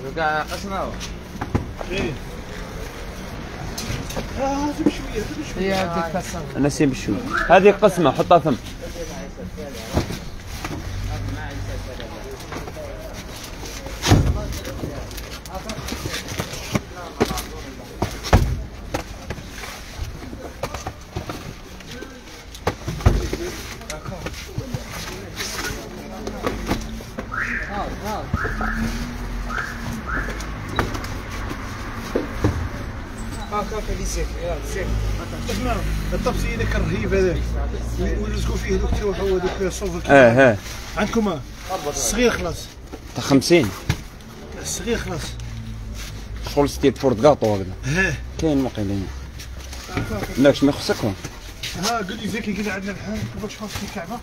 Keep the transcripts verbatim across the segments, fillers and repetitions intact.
كاع قسمه. ايه اه سيب شويه سيب شويه. هي بدك تقسم. انا سيب شويه. هذه قسمه حطها ثم. هاك هاك هذه زيك يا زيك. اسمع الطبسي هذاك الرهيب هذاك ولزقوا فيه دوك تروحوا هذوك الصوف. اه اه عندكم اه الصغير خلاص تاع خمسين. الصغير خلاص. شغل ستيل بورت كاطو هكذا. ها كاين مقيلين. لاش ما يخصكم. ها قول لي زكي قال عندنا الحال كيفاش خاص في الكعبه.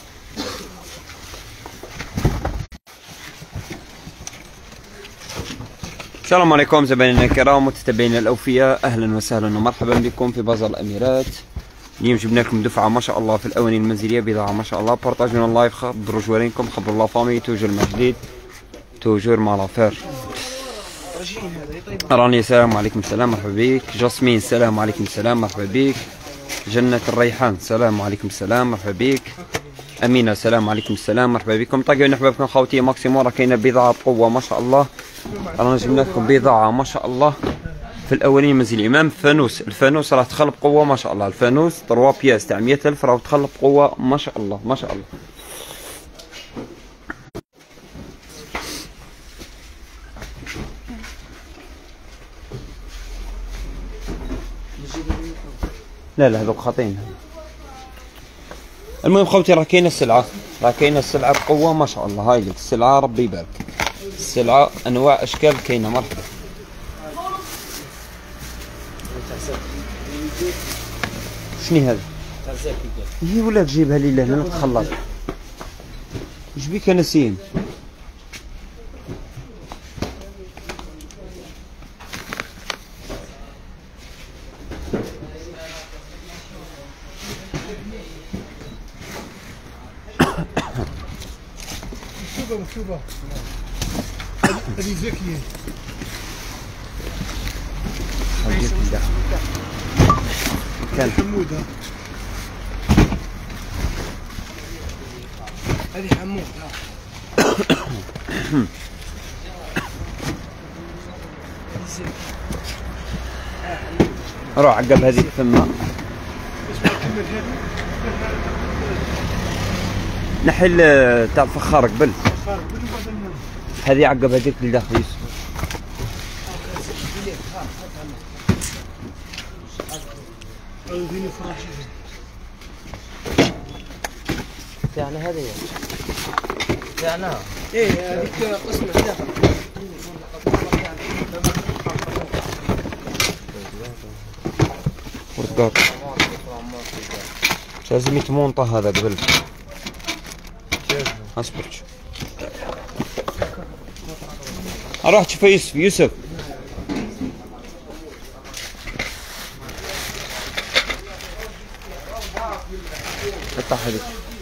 السلام عليكم زبائننا الكرام ومتتبعينا الاوفياء، اهلا وسهلا ومرحبا بكم في بازار الاميرات. اليوم جبنا لكم دفعه ما شاء الله في الاواني المنزليه، بضاعه ما شاء الله. بارطاجونا اللايف، خبروا جوارينكم، خبروا لا فامي، توجور مع جديد، توجور مع لافير. راني السلام عليكم السلام مرحبا بك. جاسمين السلام عليكم السلام مرحبا بك. جنة الريحان السلام عليكم السلام مرحبا بك. امينه السلام عليكم السلام مرحبا بكم. طاقوا احبابكم خوتي ماكسيموم، راه كاينه بضاعه بقوه ما شاء الله. رانا جبنا لكم بضاعه ما شاء الله في الاولين المنزلي. امام الفانوس، الفانوس راه دخل بقوه ما شاء الله. الفانوس ثلاثة بياس تاع مية ألف راه دخل بقوه ما شاء الله ما شاء الله. لا لا هذوك خاطين. المهم خوتي راه كاينه السلعه، راه كاينه السلعه بقوه ما شاء الله. هاي لك السلعه ربي يبارك. السلعه انواع اشكال كاينه. مرحبا. شنو هذا؟ هي ولا تجيبها لي لهنا نتخلص. اش بيك يا نسيم؟ شوفها شوفها هذه زكيه. كان حمود هذه حمود. روح عقب هذيك ثم نحل تاع الفخار قبل. هذه عقب هذيك اللي داخل يوسف. تاعنا هذه تاعنا ايه هذيك قسمه داخل. ورقاط لازم يتمونطا هذا قبل. اصبر اروح تشوف يوسف. يوسف قطع هذيك.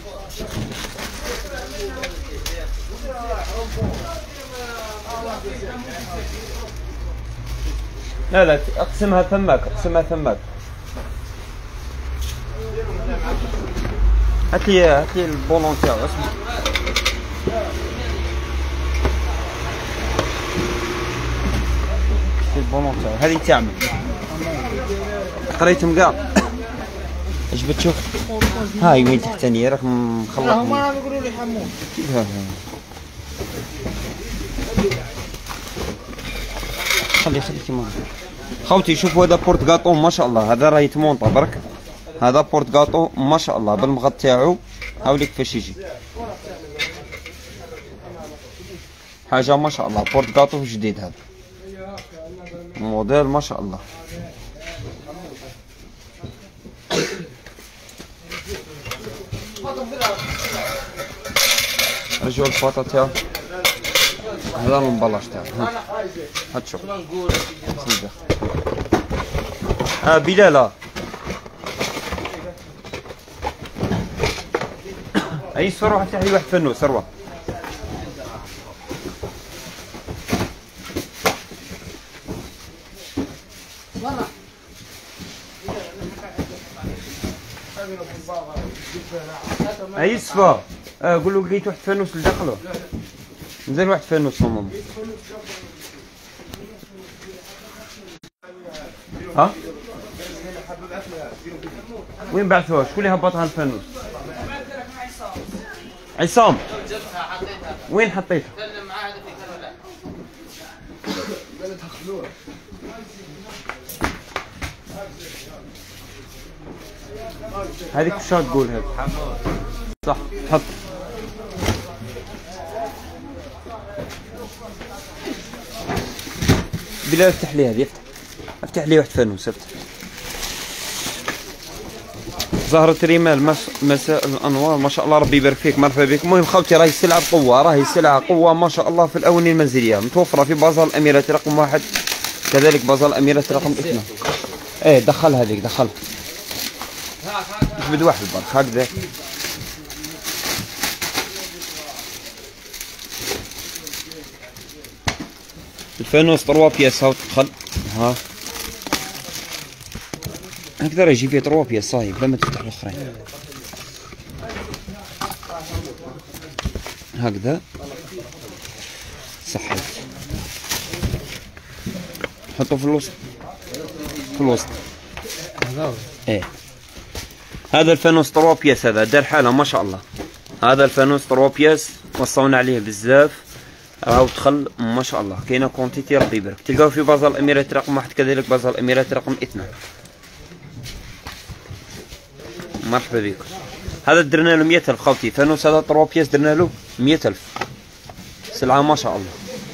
لا لا اقسمها ثماك، اقسمها ثماك. هات لي هات لي البولون تاعو. اسمع البولون تاعو هذه تعمل. قريتهم كاع. اش بتشوف؟ هاي وين تحتانية راك مخلط. هما يقولوا لي حمود. خلي خلي كيما خوتي. شوفوا هذا بورت كاطو ما شاء الله. هذا راه يتمونطا برك. هذا بورت كاطو ما شاء الله بالمغط تاعو. هاوليك كيفاش يجي. حاجه ما شاء الله. بورت كاطو جديد هذا موديل ما شاء الله. رجعوا الفاطه تاعو. هذا المبلاش تاعو. هات شوف. ها بلال اي سروه تاعي واحد فنو سروه. هاي الصفا. اه قول له لقيت واحد فانوس لداخله. نزل واحد فانوس ماما. ها؟ وين بعثوها؟ شكون اللي هبطها الفانوس؟ عصام. وين حطيتها؟ هذيك وش تقول هذه؟ صح حط. بلا افتح لي هذه. افتح افتح لي واحد فانوس. افتح. زهرة ريمال مساء الانوار ما شاء الله ربي يبارك فيك مرحبا بك. المهم خوتي راهي السلعه بقوه راهي السلعه قوه ما شاء الله في الاواني المنزليه متوفره في بازار الاميرات رقم واحد كذلك بازار الاميرات رقم اثنين. ايه دخل هذيك دخل. جبد واحد برك هكذا. الفانوس تروا بياس هاو تدخل ها هكذا راه يجي فيه تروا بياس صايب بلا ما تفتح الاخرين هكذا صحيح. حطوا في الوسط في الوسط. ايه هذا الفانوس تروا بياس هذا دار حاله ما شاء الله. هذا الفانوس تروا بياس وصونا عليه بزاف راهو دخل ما شاء الله. كاينه كونتيتي ربي يبارك. تلقاو في بازار الاميرات رقم واحد كذلك بازار الاميرات رقم اثنين. مرحبا بكم. هذا درنا له مية ألف خوتي. فانوس هذا تروا بياس درنا له مية ألف. سلعه ما شاء الله.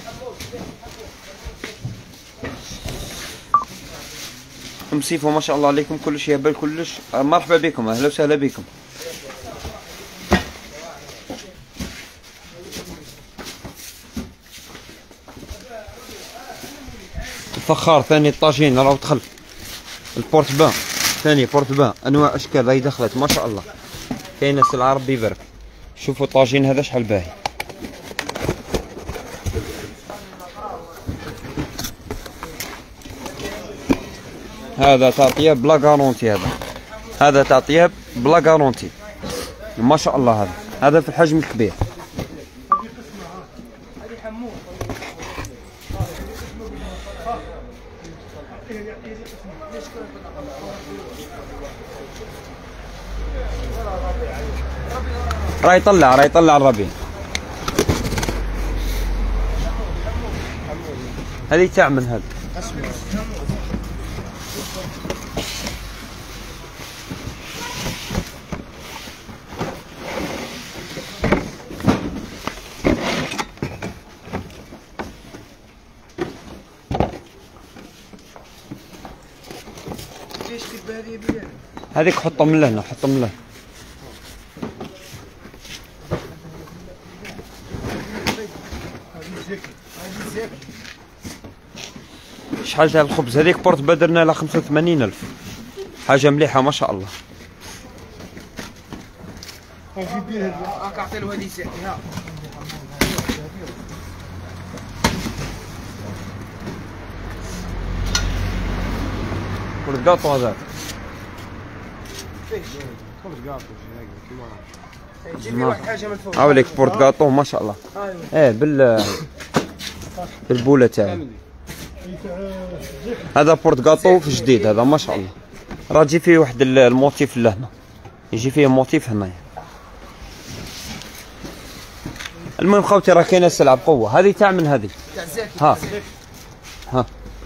مصيفه ما شاء الله عليكم كلش يهبل كلش. مرحبا بكم اهلا وسهلا بكم. الفخار ثاني الطاجين راهو دخل. البورت بان ثاني بورت بان انواع اشكال راهي دخلت ما شاء الله. كاينه سلعه ربي يبارك. شوفوا الطاجين هذا شحال باهي. هذا تاع طياب بلا غارونتي. هذا هذا تاع طياب بلا غارونتي ما شاء الله. هذا هذا في الحجم الكبير. راه يطلع راه يطلع الربيع. هذه تاع من هذا. هذيك حطها من لهنا حطها من لهنا. شحال تاع الخبز هذيك بورت بدرنا على خمسة وثمانين ألف. حاجة مليحة ما شاء الله. والقاطو هذاك جيب لي واحد حاجه من فوق. هاوليك بورت قاطو ما شاء الله. ايه بال بالبوله تاعي. هذا بورت قاطو في جديد هذا ما شاء الله. راه تجي فيه واحد الموتيف لهنا يجي فيه موتيف هنايا. المهم خوتي راه كاينه السلعه بقوه. هذه تاع من هذه ها ها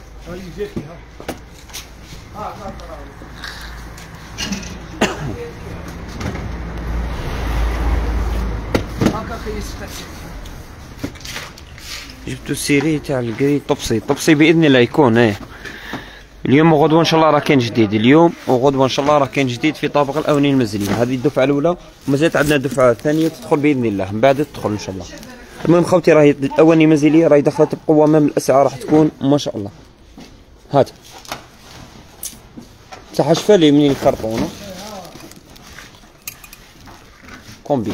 جبتو السيري تاع الكري طبسي طبسي باذن الله يكون. ايه اليوم وغدوه ان شاء الله راه كاين جديد. اليوم وغدوه ان شاء الله راه كاين جديد في طابق الاواني المنزليه. هذه الدفعه الاولى ومازالت عندنا دفعه ثانيه تدخل باذن الله من بعد تدخل ان شاء الله. المهم خوتي راهي الاواني المنزليه راهي دخلت بقوه. مام الاسعار راح تكون ما شاء الله. هات صح شفالي منين الكرتونه كومبي.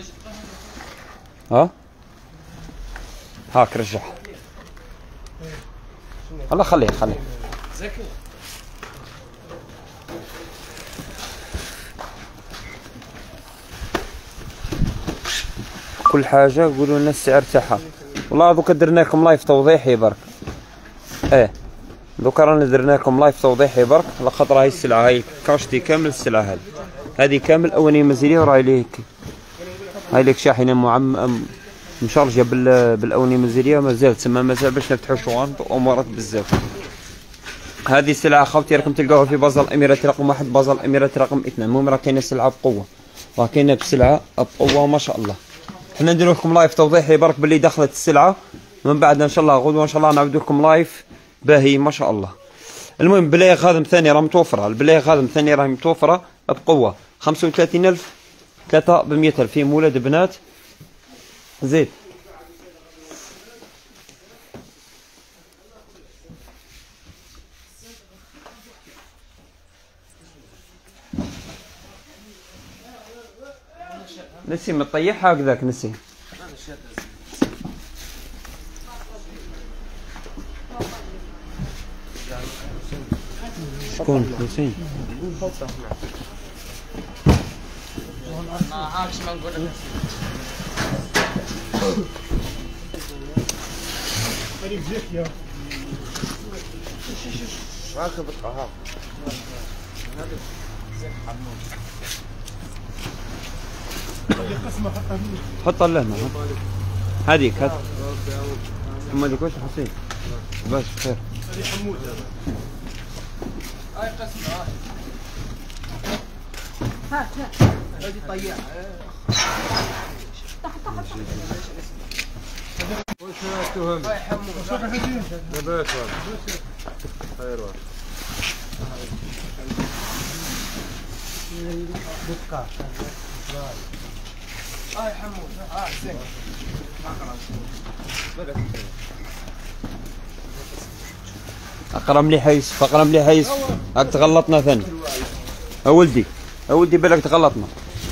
ها هاك رجعها. الله خليه خليه. كل حاجه قولوا لنا السعر تاعها. والله دوكا درنا لكم لايف توضيحي برك. ايه دوكا رانا درنا لكم لايف توضيحي برك على خاطر هاي السلعه، هاي كاشتي كامل السلعه هذه هذه كامل اولانيه منزليه، وراهي ليك هاي ليك شاحنه معم مشارجه بال بالاولانيه منزليه، مازال تسمى مازال باش نفتحوا شوارد وامورات بزاف. هذه السلعه خوتي راكم تلقاوها في بازار الاميرات رقم واحد، بازار الاميرات رقم اثنين. المهم راه كاينه السلعه بقوه، راه كاينه بسلعه بقوه ما شاء الله. حنا نديرو لكم لايف توضيحي برك باللي دخلت السلعه، من بعد ان شاء الله غدوه ان شاء الله نعاودو لكم لايف باهي ما شاء الله. المهم بلايغ خادم ثاني راه متوفره، البلايغ خادم ثاني راه متوفره بقوه. خمسة وثلاثين ألف ثلاثة بمية ألف، فيهم ولاد بنات. زيد نسي مطيح هكذاك نسي. شكون حسين؟ ما عارفش ما نقول لك. فريق زيك يا راكب القهوة. هذا زيك حمود. هذه قسمه حطها مني. حطها لهنا هذيك هذ ثم هذيك واش حسين؟ باش بخير. هذه حمود هذا. هاي قسمة هاي. هات هات. هذه طيارة. وش تهم؟ هاي حمود. لاباس خير والله. هاي حمود. اه زين. اقرا مليح يوسف، اقرا مليح يوسف، راك تغلطنا ثاني. اولدي اولدي بالك تغلطنا.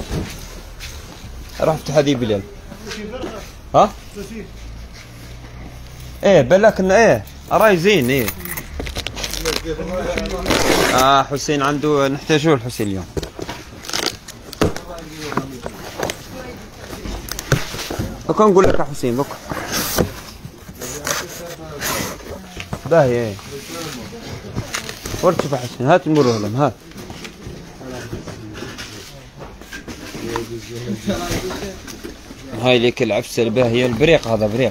روح افتح هذه بلال. ها؟ ايه بالك انه ايه راي زين ايه. اه حسين عنده نحتاجوه الحسين اليوم. دوكا نقول لك يا حسين دوكا. باهي ايه. ورد شوف حسين، هات نمروه لهم هات. هاي ليك العفسه الباهيه، البريق هذا بريق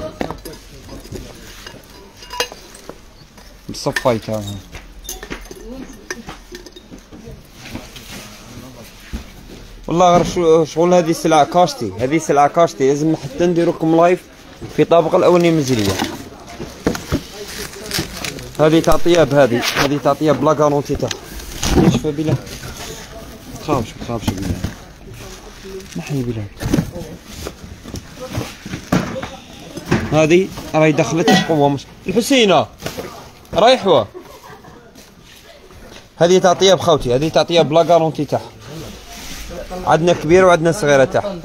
بالصفايت هذا. والله غير شغل هذه سلعه كاشتي، هذه سلعه كاشتي لازم حتى نديرو لكم لايف في طابق الاولانيه منزليه. هذه تاع طياب، هذه هذه تاع طياب بلا كارونتي تاعها. يشفى بالله تخافش تخافش بالله نحي بالله. هذه راهي دخلت بقوه مش الحسينه رايحوا. هذه تاع طياب خوتي، هذه تاع طياب بلا كارونتي تاعها. عندنا كبيره وعندنا صغيره تاعها.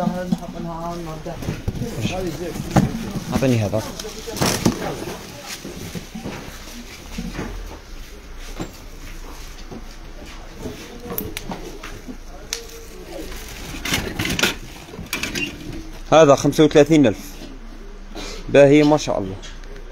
اعطيني هذا. هذا خمسة وثلاثين ألف باهي ما شاء الله.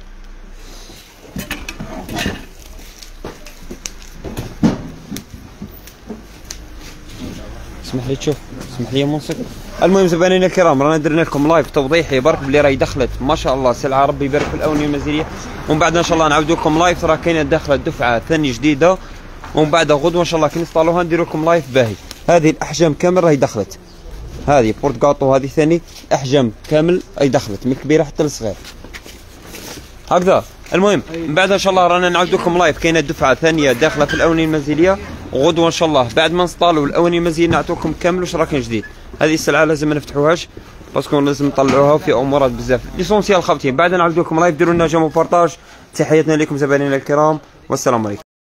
اسمح لي تشوف، اسمح لي يا منصف. المهم زبائننا الكرام رانا درنا لكم لايف توضيحي برك بلي راهي دخلت ما شاء الله سلعه ربي يبارك في الاونيه المنزليه، ومن بعد ان شاء الله نعاودو لكم لايف راه كاينه داخله دفعه ثانيه جديده، ومن بعد غدوه ان شاء الله كي نسطالوها نديرو لكم لايف باهي. هذه الاحجام كامل راهي دخلت، هذه بورت كاطو هذه ثاني احجام كامل اي دخلت من الكبيره حتى الصغير هكذا. المهم من بعد ان شاء الله رانا نعاود لكم لايف كاينه دفعه ثانيه داخله في الاونيه المنزليه، وغدوه ان شاء الله بعد ما نسطالوا الاونيه المنزليه نعطوكم كامل واش راه كاين جديد. هذه السلعه لازم ما نفتحوهاش باسكو لازم نطلعوها في امورات بزاف ليسونسيال خاوتي. بعد نعاود لكم لايف ديروا لنا جيم وبارطاج. تحياتنا لكم زبائننا الكرام والسلام عليكم.